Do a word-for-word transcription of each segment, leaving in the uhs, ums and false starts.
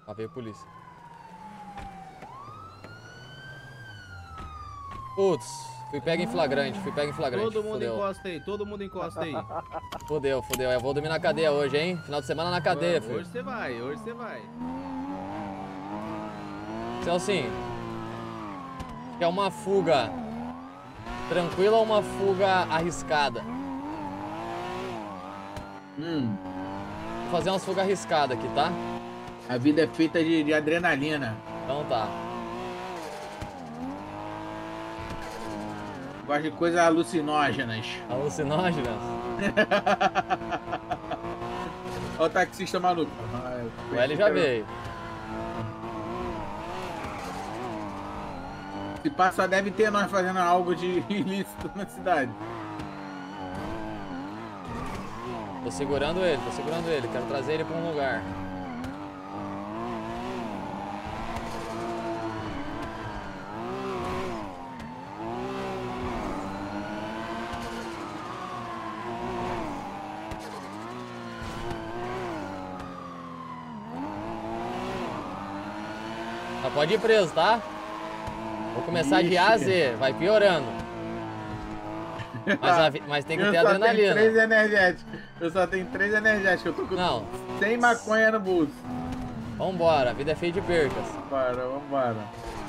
Lá veio a polícia. Putz, fui pego em flagrante, fui pego em flagrante. Todo mundo fudeu. encosta aí, todo mundo encosta aí. Fudeu, fudeu. Eu vou dormir na cadeia hoje, hein? Final de semana na cadeia, Vamos, filho. hoje você vai, hoje você vai. Celcinho, quer uma fuga tranquila ou uma fuga arriscada? Hum, Vou fazer umas fugas arriscadas aqui, tá? a vida é feita de, de adrenalina. Então tá. Gosto de coisas alucinógenas. Alucinógenas? Olha o taxista maluco. Ah, O L já veio. Se passa, deve ter nós fazendo algo de ilícito na cidade. Tô segurando ele, tô segurando ele. Quero trazer ele pra um lugar. Só pode ir preso, tá? Vou começar de A a Z, vai piorando. Mas, a vi- mas tem que Eu ter só adrenalina. tenho três energéticos. Eu só tenho três energéticos. Eu tô com Não. cem maconha no bolso. Vambora, a vida é feia de percas. Vambora, vambora.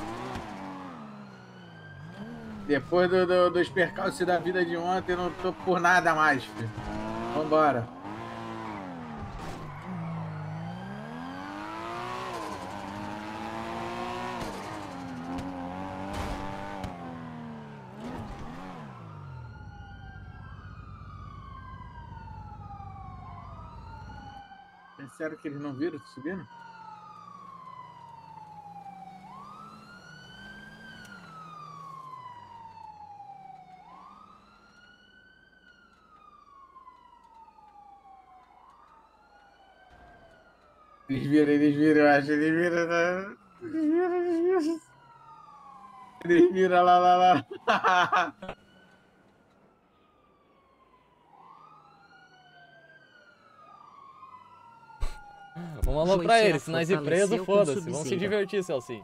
Depois do, do, dos percalços da vida de ontem, eu não tô por nada mais, filho. Vambora. É sério que eles não viram subindo? Eles viram, eles viram, eu acho. Eles viram, né? Eles viram, eles viram. Eles viram lá, lá, lá. Vamos aloprar Joyce eles, se nós ir preso, fortaleceu com foda-se. Vamos se Sub-Zero. divertir, Celcinho.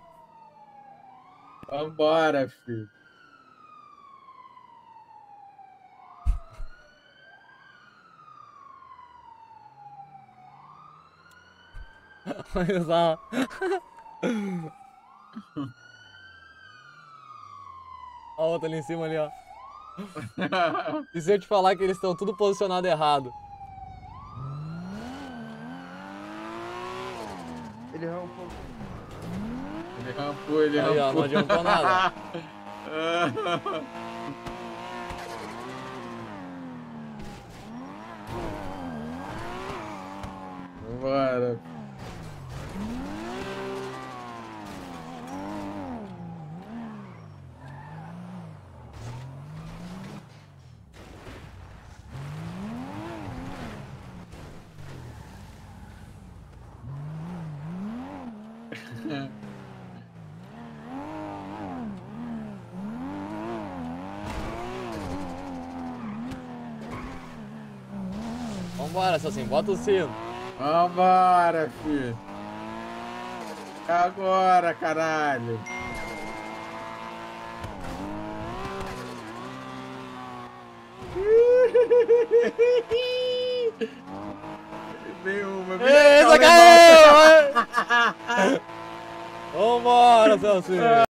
Vambora, filho. Olha só. A outra ali em cima ali, ó. E se eu te falar que eles estão tudo posicionado errado? Ele rampou. Ele rampou, ele Aí, ó, rampou. não adiantou nada. Vambora. Vambora, Celcinho, bota o sino. Vambora, filho. Agora, caralho. Veio uma. Ei, essa caiu! Vambora, Celcinho.